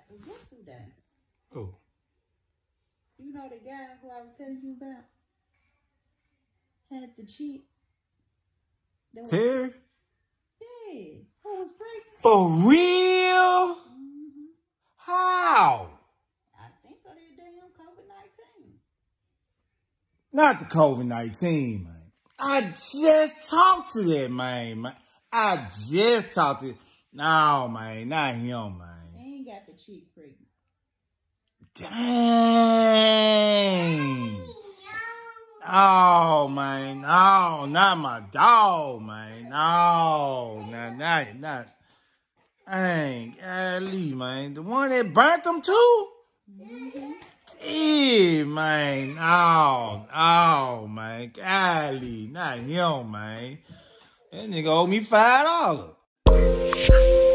Guess who died? Oh. You know the guy who I was telling you about? Had the chick. Terry? Yeah. Who was pregnant? For real? Mm-hmm. How? I think of that damn COVID-19. Not the COVID-19, man. I just talked to that man. I just talked to... No, man. Not him, man. He ain't got the chick pregnant. Dang. Oh, man. No, not my dog, man. No, not. Dang, golly, man. The one that burnt them too? Mm-hmm. Yeah, man. Oh, man. Golly, not him, man. That nigga owe me $5.